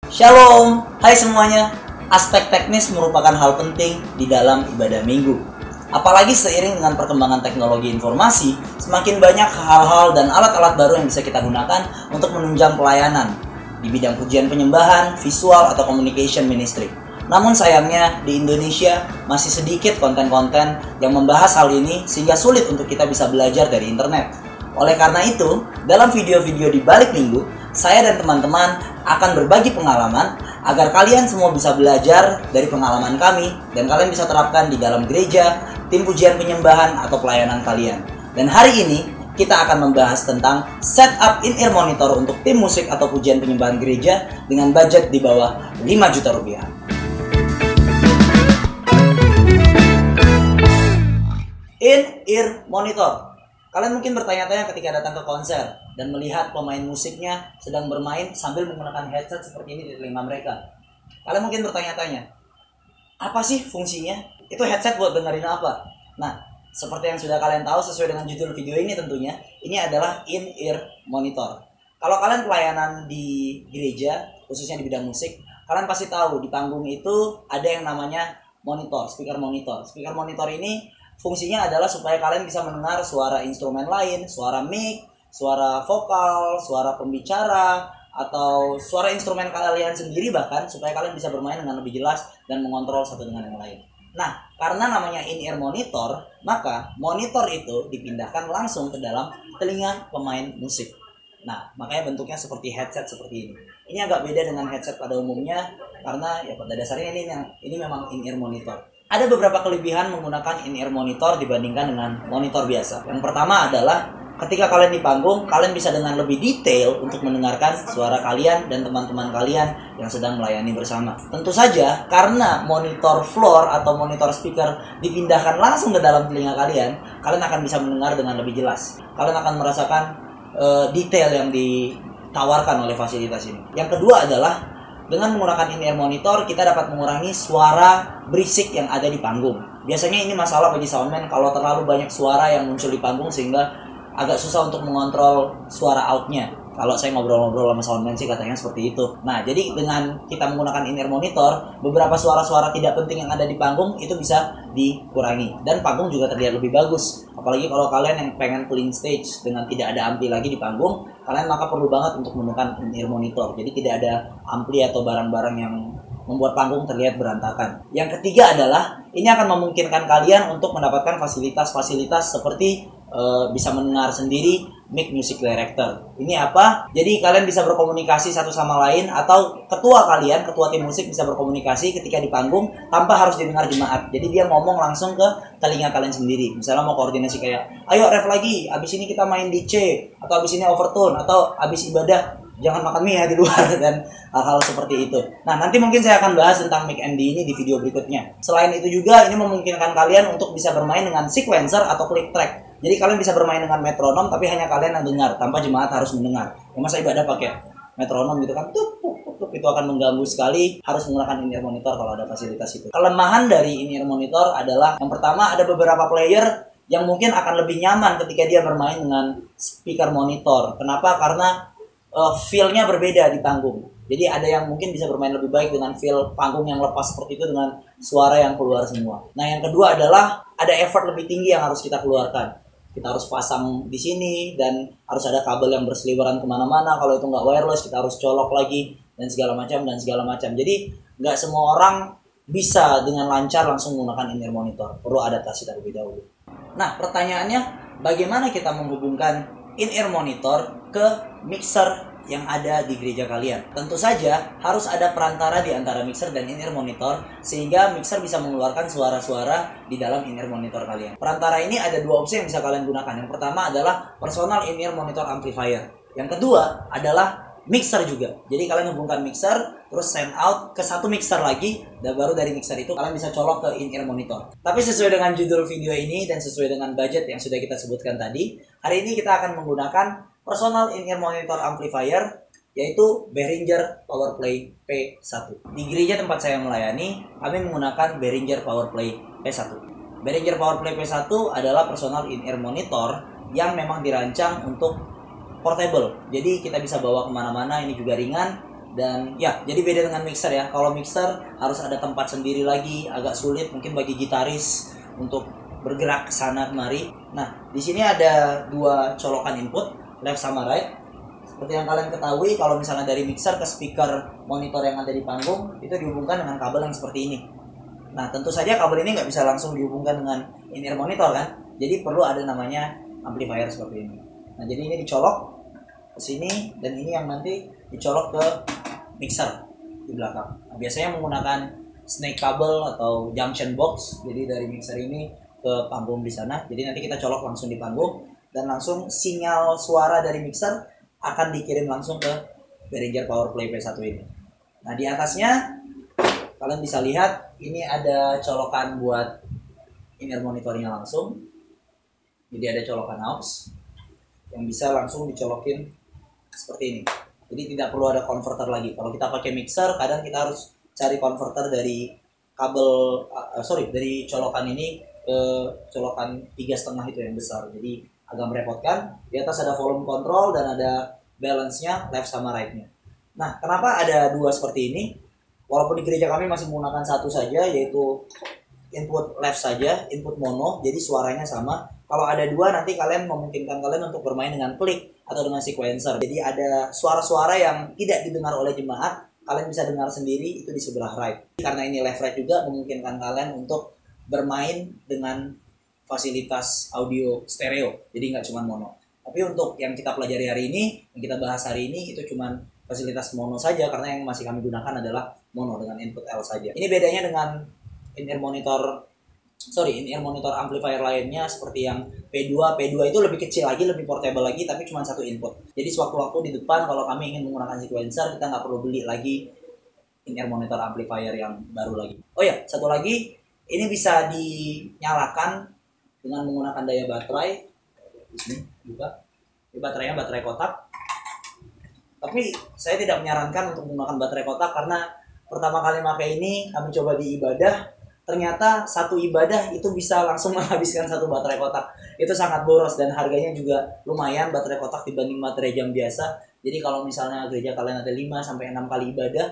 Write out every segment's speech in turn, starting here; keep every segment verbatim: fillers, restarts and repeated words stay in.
Shalom, hai semuanya. Aspek teknis merupakan hal penting di dalam ibadah minggu. Apalagi seiring dengan perkembangan teknologi informasi, semakin banyak hal-hal dan alat-alat baru yang bisa kita gunakan untuk menunjang pelayanan di bidang pujian penyembahan, visual, atau communication ministry. Namun sayangnya di Indonesia masih sedikit konten-konten yang membahas hal ini sehingga sulit untuk kita bisa belajar dari internet. Oleh karena itu, dalam video-video di balik minggu, saya dan teman-teman akan berbagi pengalaman agar kalian semua bisa belajar dari pengalaman kami dan kalian bisa terapkan di dalam gereja, tim pujian penyembahan, atau pelayanan kalian. Dan hari ini kita akan membahas tentang setup in-ear monitor untuk tim musik atau pujian penyembahan gereja dengan budget di bawah lima juta rupiah. In-ear monitor. Kalian mungkin bertanya-tanya ketika datang ke konser dan melihat pemain musiknya sedang bermain sambil menggunakan headset seperti ini di telinga mereka. Kalian mungkin bertanya-tanya, apa sih fungsinya? Itu headset buat dengerin apa? Nah, seperti yang sudah kalian tahu sesuai dengan judul video ini tentunya, ini adalah in-ear monitor. Kalau kalian pelayanan di gereja, khususnya di bidang musik, kalian pasti tahu di panggung itu ada yang namanya monitor, speaker monitor. Speaker monitor ini fungsinya adalah supaya kalian bisa mendengar suara instrumen lain, suara mic, suara vokal, suara pembicara, atau suara instrumen kalian sendiri bahkan, supaya kalian bisa bermain dengan lebih jelas dan mengontrol satu dengan yang lain. Nah, karena namanya in-ear monitor, maka monitor itu dipindahkan langsung ke dalam telinga pemain musik. Nah, makanya bentuknya seperti headset seperti ini. Ini agak beda dengan headset pada umumnya, karena ya pada dasarnya ini ini memang in-ear monitor. Ada beberapa kelebihan menggunakan in-ear monitor dibandingkan dengan monitor biasa. Yang pertama adalah ketika kalian di panggung, kalian bisa dengan lebih detail untuk mendengarkan suara kalian dan teman-teman kalian yang sedang melayani bersama. Tentu saja, karena monitor floor atau monitor speaker dipindahkan langsung ke dalam telinga kalian, kalian akan bisa mendengar dengan lebih jelas. Kalian akan merasakan uh, detail yang ditawarkan oleh fasilitas ini. Yang kedua adalah dengan menggunakan in-ear monitor, kita dapat mengurangi suara berisik yang ada di panggung. Biasanya ini masalah bagi soundman kalau terlalu banyak suara yang muncul di panggung sehingga agak susah untuk mengontrol suara outnya. Kalau saya ngobrol-ngobrol sama soundman sih katanya seperti itu. Nah, jadi dengan kita menggunakan in-ear monitor, beberapa suara-suara tidak penting yang ada di panggung itu bisa dikurangi. Dan panggung juga terlihat lebih bagus. Apalagi kalau kalian yang pengen clean stage dengan tidak ada ampli lagi di panggung, kalian maka perlu banget untuk menggunakan in-ear monitor. Jadi tidak ada ampli atau barang-barang yang membuat panggung terlihat berantakan. Yang ketiga adalah ini akan memungkinkan kalian untuk mendapatkan fasilitas-fasilitas seperti uh, bisa mendengar sendiri mic music director. Ini apa? Jadi kalian bisa berkomunikasi satu sama lain, atau ketua kalian, ketua tim musik bisa berkomunikasi ketika di panggung tanpa harus didengar jemaat. Jadi dia ngomong langsung ke telinga kalian sendiri. Misalnya mau koordinasi kayak, ayo ref lagi, abis ini kita main D C, atau abis ini overtone, atau abis ibadah jangan makan mie ya di luar, dan hal-hal seperti itu. Nah, nanti mungkin saya akan bahas tentang mic M D ini di video berikutnya. Selain itu juga ini memungkinkan kalian untuk bisa bermain dengan sequencer atau click track. Jadi kalian bisa bermain dengan metronom tapi hanya kalian yang dengar tanpa jemaat harus mendengar. Ya masa ibadah pakai metronom gitu kan, tuh, tuh, tuh, tuh, itu akan mengganggu sekali. Harus menggunakan in-ear monitor kalau ada fasilitas itu. Kelemahan dari in-ear monitor adalah yang pertama, ada beberapa player yang mungkin akan lebih nyaman ketika dia bermain dengan speaker monitor. Kenapa? Karena uh, feel-nya berbeda di panggung. Jadi ada yang mungkin bisa bermain lebih baik dengan feel panggung yang lepas seperti itu dengan suara yang keluar semua. Nah, yang kedua adalah ada effort lebih tinggi yang harus kita keluarkan. Kita harus pasang di sini dan harus ada kabel yang berseliweran kemana-mana. Kalau itu nggak wireless, kita harus colok lagi dan segala macam dan segala macam. Jadi nggak semua orang bisa dengan lancar langsung menggunakan in-ear monitor. Perlu adaptasi terlebih dahulu. Nah, pertanyaannya, bagaimana kita menghubungkan in-ear monitor ke mixer yang ada di gereja kalian? Tentu saja harus ada perantara di antara mixer dan in-ear monitor sehingga mixer bisa mengeluarkan suara-suara di dalam in-ear monitor kalian. Perantara ini ada dua opsi yang bisa kalian gunakan. Yang pertama adalah personal in-ear monitor amplifier. Yang kedua adalah mixer juga. Jadi kalian hubungkan mixer terus send out ke satu mixer lagi, dan baru dari mixer itu kalian bisa colok ke in-ear monitor. Tapi sesuai dengan judul video ini dan sesuai dengan budget yang sudah kita sebutkan tadi, hari ini kita akan menggunakan personal in-ear monitor amplifier, yaitu Behringer PowerPlay P satu. Di gereja tempat saya melayani, kami menggunakan Behringer PowerPlay P satu. Behringer PowerPlay P satu adalah personal in-ear monitor yang memang dirancang untuk portable. Jadi kita bisa bawa kemana-mana, ini juga ringan Dan ya, jadi beda dengan mixer ya. Kalau mixer harus ada tempat sendiri lagi, agak sulit mungkin bagi gitaris untuk bergerak ke sana kemari. Nah, di sini ada dua colokan input, left sama right. Seperti yang kalian ketahui, kalau misalnya dari mixer ke speaker monitor yang ada di panggung, itu dihubungkan dengan kabel yang seperti ini. Nah, tentu saja kabel ini nggak bisa langsung dihubungkan dengan in-ear monitor kan. Jadi perlu ada namanya amplifier seperti ini. Nah, jadi ini dicolok ke sini, dan ini yang nanti dicolok ke mixer di belakang. Nah, biasanya menggunakan snake kabel atau junction box. Jadi dari mixer ini ke panggung di sana. Jadi nanti kita colok langsung di panggung, dan langsung sinyal suara dari mixer akan dikirim langsung ke Behringer Powerplay P satu ini. Nah, di atasnya kalian bisa lihat ini ada colokan buat in-ear monitornya langsung. Jadi ada colokan aux yang bisa langsung dicolokin seperti ini. Jadi tidak perlu ada converter lagi. Kalau kita pakai mixer, kadang kita harus cari converter dari kabel, uh, sorry, dari colokan ini ke colokan tiga setengah itu yang besar. Jadi agak merepotkan. Di atas ada volume control dan ada balance-nya left sama right-nya. Nah, kenapa ada dua seperti ini? Walaupun di gereja kami masih menggunakan satu saja, yaitu input left saja, input mono, jadi suaranya sama. Kalau ada dua, nanti kalian memungkinkan kalian untuk bermain dengan klik atau dengan sequencer. Jadi ada suara-suara yang tidak didengar oleh jemaat, kalian bisa dengar sendiri itu di sebelah right. Karena ini left right juga memungkinkan kalian untuk bermain dengan fasilitas audio stereo, jadi nggak cuma mono. Tapi untuk yang kita pelajari hari ini, yang kita bahas hari ini, itu cuma fasilitas mono saja, karena yang masih kami gunakan adalah mono dengan input L saja. Ini bedanya dengan in-ear monitor, sorry, in-ear monitor amplifier lainnya seperti yang P dua. P dua itu lebih kecil lagi, lebih portable lagi, tapi cuma satu input. Jadi sewaktu-waktu di depan kalau kami ingin menggunakan sequencer, kita nggak perlu beli lagi in-ear monitor amplifier yang baru lagi. Oh ya, satu lagi, ini bisa dinyalakan dengan menggunakan daya baterai. Di sini juga, ini baterainya baterai kotak. Tapi saya tidak menyarankan untuk menggunakan baterai kotak, karena pertama kali pakai ini kami coba di ibadah, ternyata satu ibadah itu bisa langsung menghabiskan satu baterai kotak. Itu sangat boros dan harganya juga lumayan baterai kotak dibanding baterai jam biasa. Jadi kalau misalnya gereja kalian ada lima sampai enam kali ibadah,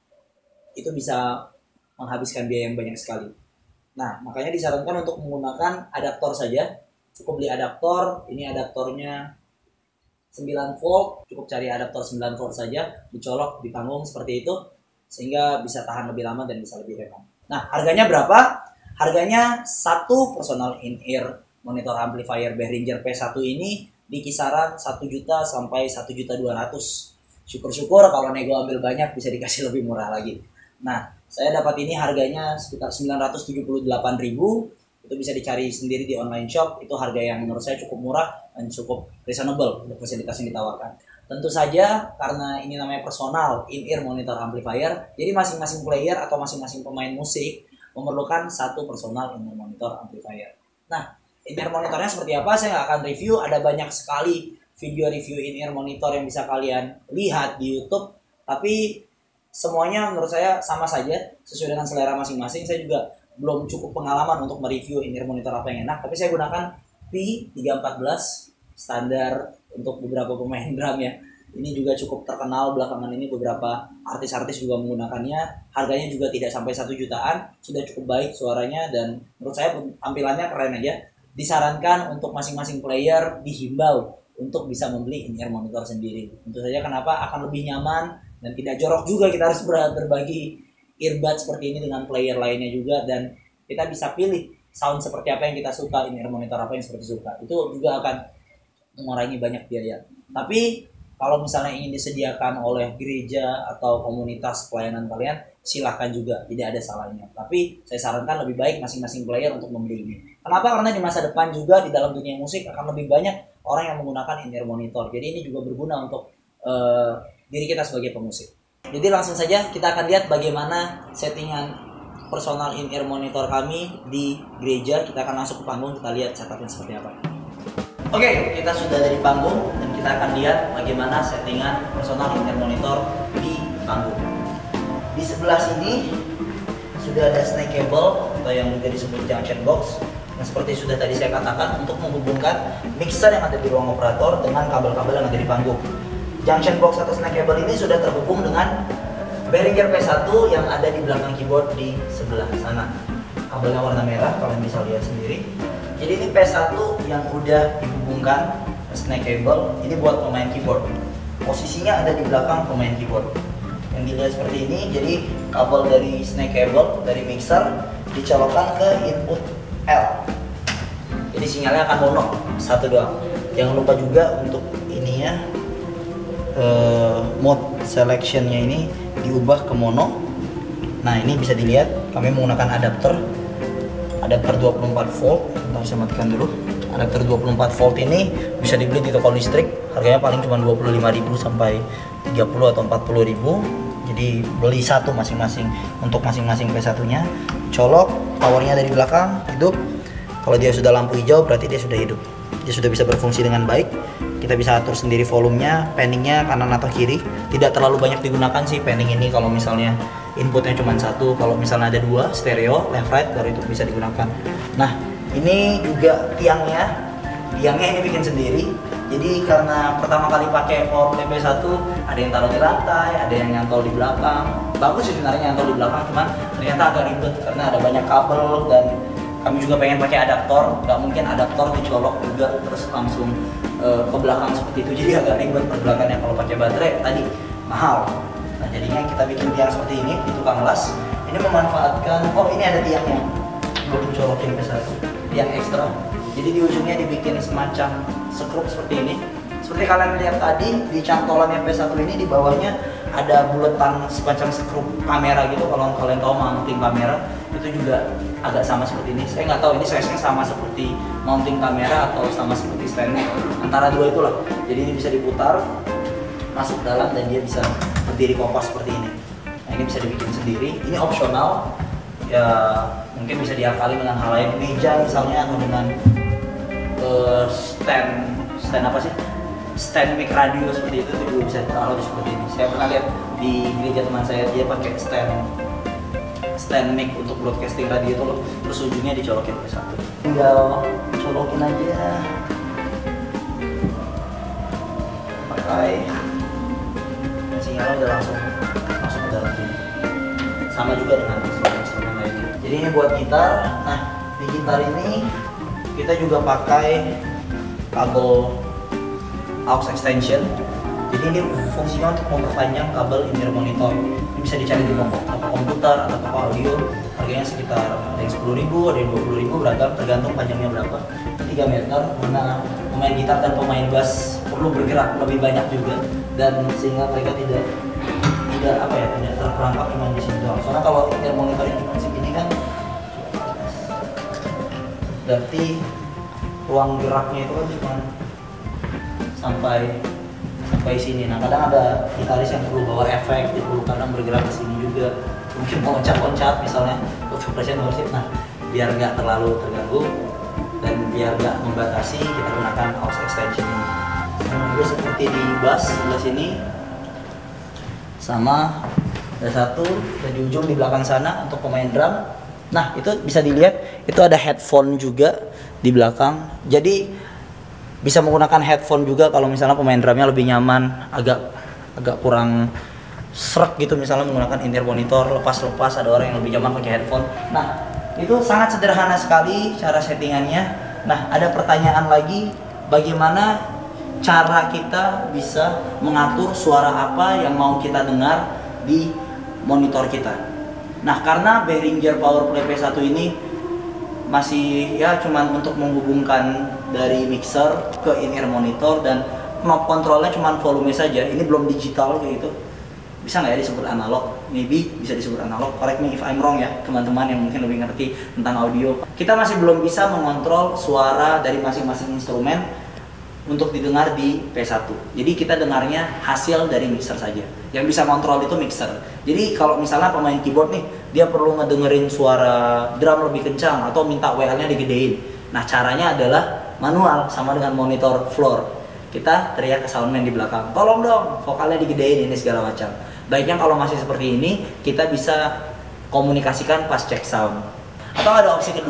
itu bisa menghabiskan biaya yang banyak sekali. Nah, makanya disarankan untuk menggunakan adaptor saja. Cukup beli adaptor, ini adaptornya sembilan volt, cukup cari adaptor sembilan volt saja, dicolok di panggung seperti itu, sehingga bisa tahan lebih lama dan bisa lebih hemat. Nah, harganya berapa? Harganya satu personal in-ear monitor amplifier Behringer P satu ini di kisaran satu juta sampai satu juta dua ratus. Syukur-syukur kalau nego ambil banyak bisa dikasih lebih murah lagi. Nah, saya dapat ini harganya sekitar sembilan ratus tujuh puluh delapan ribu. Itu bisa dicari sendiri di online shop. Itu harga yang menurut saya cukup murah dan cukup reasonable untuk fasilitas yang ditawarkan. Tentu saja karena ini namanya personal in-ear monitor amplifier, jadi masing-masing player atau masing-masing pemain musik memerlukan satu personal in-ear monitor amplifier. Nah, in-ear monitornya seperti apa saya nggak akan review. Ada banyak sekali video review in-ear monitor yang bisa kalian lihat di YouTube, tapi semuanya menurut saya sama saja, sesuai dengan selera masing-masing. Saya juga belum cukup pengalaman untuk mereview in-ear monitor apa yang enak, tapi saya gunakan P tiga empat belas standar untuk beberapa pemain drum ya. Ini juga cukup terkenal belakangan ini, beberapa artis-artis juga menggunakannya. Harganya juga tidak sampai satu jutaan, sudah cukup baik suaranya, dan menurut saya tampilannya keren aja. Disarankan untuk masing-masing player, dihimbau untuk bisa membeli in-ear monitor sendiri. Tentu saja kenapa akan lebih nyaman dan tidak jorok juga, kita harus berbagi earbud seperti ini dengan player lainnya juga, dan kita bisa pilih sound seperti apa yang kita suka, in-ear monitor apa yang seperti suka. Itu juga akan mengurangi banyak biaya. Tapi kalau misalnya ingin disediakan oleh gereja atau komunitas pelayanan kalian, silahkan juga, tidak ada salahnya. Tapi saya sarankan lebih baik masing-masing player untuk membeli ini. Kenapa? Karena di masa depan juga di dalam dunia musik akan lebih banyak orang yang menggunakan in-ear monitor. Jadi ini juga berguna untuk uh, diri kita sebagai pemusik. Jadi langsung saja kita akan lihat bagaimana settingan personal in-ear monitor kami di gereja. Kita akan masuk ke panggung, kita lihat setupnya seperti apa. Oke, kita sudah dari panggung dan kita akan lihat bagaimana settingan personal in-ear monitor di panggung. Di sebelah sini sudah ada snake cable atau yang juga disebut junction box. Nah, seperti sudah tadi saya katakan, untuk menghubungkan mixer yang ada di ruang operator dengan kabel-kabel yang ada di panggung. junction box atau snack cable ini sudah terhubung dengan Behringer P satu yang ada di belakang keyboard di sebelah sana. Kabelnya warna merah, kalian bisa lihat sendiri. Jadi ini P satu yang udah dihubungkan snack cable, ini buat pemain keyboard. Posisinya ada di belakang pemain keyboard. Yang dilihat seperti ini, jadi kabel dari snack cable, dari mixer, dicolokkan ke input L. Jadi sinyalnya akan mono, satu doang. Jangan lupa juga untuk ininya, uh, mode selectionnya ini diubah ke mono. Nah ini bisa dilihat, kami menggunakan adapter adapter dua puluh empat volt. Bentar, saya matikan dulu. Adapter dua puluh empat volt ini bisa dibeli di toko listrik, harganya paling cuma dua puluh lima ribu sampai tiga puluh atau empat puluh ribu. Jadi beli satu masing-masing untuk masing-masing P satu nya. Colok, powernya dari belakang, hidup. Kalau dia sudah lampu hijau berarti dia sudah hidup. Dia sudah bisa berfungsi dengan baik. Kita bisa atur sendiri volumenya, panningnya kanan atau kiri. Tidak terlalu banyak digunakan sih panning ini kalau misalnya inputnya cuma satu. Kalau misalnya ada dua, stereo, left right, baru itu bisa digunakan. Nah, ini juga tiangnya. Tiangnya ini bikin sendiri. Jadi karena pertama kali pakai PowerPlay P satu, ada yang taruh di lantai, ada yang nyantol di belakang. Bagus sih sebenarnya nyantol di belakang, cuman ternyata agak ribet karena ada banyak kabel dan kami juga pengen pakai adaptor. Gak mungkin adaptor dicolok juga terus langsung uh, ke belakang seperti itu. Jadi agak ribet perbelakannya kalau pakai baterai tadi mahal. Nah jadinya kita bikin tiang seperti ini di tukang las. Ini memanfaatkan, oh ini ada tiangnya buat dicolokin P satu, tiang ekstra. Jadi di ujungnya dibikin semacam skrup seperti ini. Seperti kalian lihat tadi di cantolannya P satu ini, di bawahnya ada buletan semacam skrup kamera gitu. Kalau kalian tahu mounting kamera itu juga agak sama seperti ini. Saya nggak tahu ini size-nya sama seperti mounting kamera atau sama seperti stand-nya, antara dua itulah. Jadi ini bisa diputar masuk dalam dan dia bisa berdiri kokoh seperti ini. Nah ini bisa dibikin sendiri. Ini opsional ya, mungkin bisa diakali dengan hal lain, meja misalnya, atau dengan uh, stand stand apa sih? Stand mic radio seperti itu, itu juga bisa ditaruh seperti ini. Saya pernah lihat di gereja teman saya, dia pakai stand stand mic untuk broadcasting radio itu loh, terus ujungnya dicolokin ke satu. Tinggal colokin aja, pakai sinyalnya udah langsung masuk ke dalam sini. Sama juga dengan instrumen-instrumen lainnya. Jadi ini buat gitar. Nah di gitar ini kita juga pakai kabel aux extension. Jadi ini fungsinya untuk memperpanjang kabel in-ear monitor. Ini bisa dicari di toko komputer atau toko audio. Harganya sekitar ada yang sepuluh ribu, ada yang dua puluh ribu, beragam tergantung panjangnya berapa. tiga meter, karena pemain gitar dan pemain bass perlu bergerak lebih banyak juga, dan sehingga mereka tidak tidak apa ya, tidak terperangkap cuma di sini doang. Soalnya kalau in-ear monitornya cuma segini kan, berarti ruang geraknya itu kan cuma sampai sampai sini. Nah kadang ada gitaris yang perlu bawa efek, dia perlu kadang bergerak ke sini juga, mungkin mau loncat-loncat misalnya untuk present worship. Nah biar nggak terlalu terganggu dan biar nggak membatasi, kita gunakan aux extension ini. Sama juga seperti di bass sebelah sini, sama ada satu dan di ujung di belakang sana untuk pemain drum. Nah itu bisa dilihat, itu ada headphone juga di belakang. Jadi bisa menggunakan headphone juga kalau misalnya pemain drumnya lebih nyaman, agak agak kurang srek gitu misalnya menggunakan in-ear monitor, lepas-lepas ada orang yang lebih nyaman pakai headphone. Nah itu sangat sederhana sekali cara settingannya. Nah ada pertanyaan lagi, bagaimana cara kita bisa mengatur suara apa yang mau kita dengar di monitor kita. Nah karena Behringer PowerPlay P satu ini masih ya cuman untuk menghubungkan dari mixer ke in-ear monitor, dan knob kontrolnya cuman volume saja, ini belum digital kayak gitu. Bisa nggak ya disebut analog? Maybe bisa disebut analog, correct me if I'm wrong ya teman-teman yang mungkin lebih ngerti tentang audio. Kita masih belum bisa mengontrol suara dari masing-masing instrumen untuk didengar di P satu. Jadi kita dengarnya hasil dari mixer saja. Yang bisa kontrol itu mixer. Jadi kalau misalnya pemain keyboard nih, dia perlu ngedengerin suara drum lebih kencang atau minta W L-nya digedein. Nah caranya adalah manual, sama dengan monitor floor. Kita teriak ke soundman di belakang, tolong dong vokalnya digedein ini segala macam. Baiknya kalau masih seperti ini, kita bisa komunikasikan pas cek sound. Atau ada opsi kedua,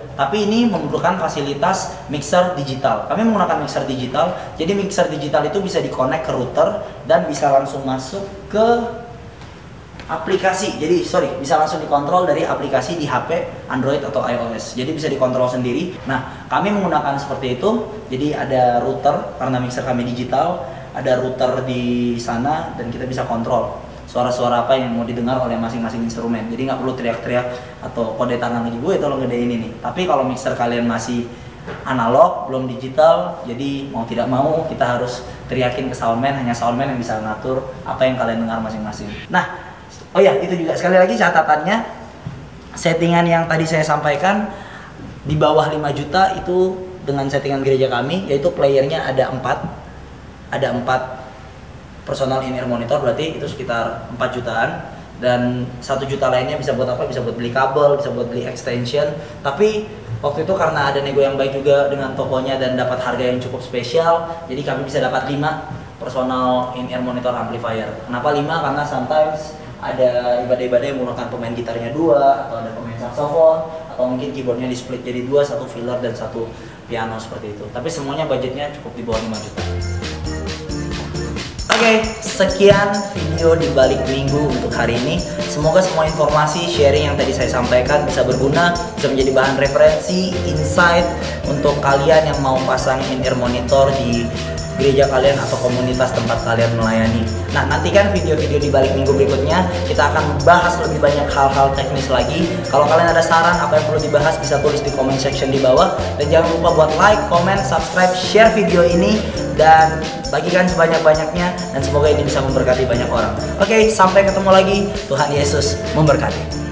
tapi ini membutuhkan fasilitas mixer digital. Kami menggunakan mixer digital, jadi mixer digital itu bisa di-connect ke router dan bisa langsung masuk ke aplikasi. Jadi sorry, bisa langsung dikontrol dari aplikasi di H P Android atau iOS. Jadi bisa dikontrol sendiri. Nah, kami menggunakan seperti itu. Jadi ada router karena mixer kami digital, ada router di sana dan kita bisa kontrol suara-suara apa yang mau didengar oleh masing-masing instrumen. Jadi nggak perlu teriak-teriak atau kode tangan lagi, gue tolong gedein ini. Tapi kalau mixer kalian masih analog, belum digital, jadi mau tidak mau kita harus teriakin ke soundman. Hanya soundman yang bisa ngatur apa yang kalian dengar masing-masing. Nah, oh ya, itu juga sekali lagi catatannya, settingan yang tadi saya sampaikan di bawah lima juta itu dengan settingan gereja kami, yaitu playernya ada empat, ada empat personal in-ear monitor, berarti itu sekitar empat jutaan, dan satu juta lainnya bisa buat apa? Bisa buat beli kabel, bisa buat beli extension. Tapi waktu itu karena ada nego yang baik juga dengan tokonya dan dapat harga yang cukup spesial, jadi kami bisa dapat lima personal in-ear monitor amplifier. Kenapa lima? Karena sometimes ada ibadah-ibadah yang menggunakan pemain gitarnya dua, atau ada pemain saxophone, atau mungkin keyboardnya di split jadi dua, satu filler dan satu piano seperti itu. Tapi semuanya budgetnya cukup di bawah lima juta. Oke, okay, sekian video di balik minggu untuk hari ini. Semoga semua informasi sharing yang tadi saya sampaikan bisa berguna, bisa menjadi bahan referensi, insight untuk kalian yang mau pasang in-ear monitor di gereja kalian atau komunitas tempat kalian melayani. Nah, nantikan video-video di balik minggu berikutnya. Kita akan bahas lebih banyak hal-hal teknis lagi. Kalau kalian ada saran apa yang perlu dibahas, bisa tulis di comment section di bawah. Dan jangan lupa buat like, comment, subscribe, share video ini, dan bagikan sebanyak-banyaknya. Dan semoga ini bisa memberkati banyak orang. Oke, sampai ketemu lagi. Tuhan Yesus memberkati.